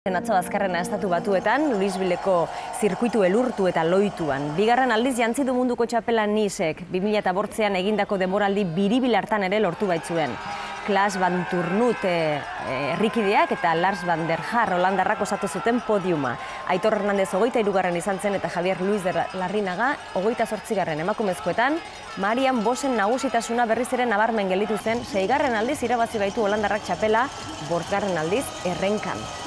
Atzo azkarrena Estatu Batuetan, Louisvilleko zirkuitu elurtu eta loituan. Bigarren aldiz jantzi du munduko txapela Nisek, 2008an egindako denboraldi biribil hartan ere lortu baitzuen. Klaas van Turnut herrikideak eta Lars van der Haar holandarrak osatu zuten podiuma. Aitor Hernandez 23. izan zen eta Javier Luis de Larrinaga 28. emakumezkoetan, Marian Bosen nagusitasuna berriz ere nabarmen gelditu zen, 6. aldiz irabazi baitu holandarrak txapela, 5. aldiz errenkan.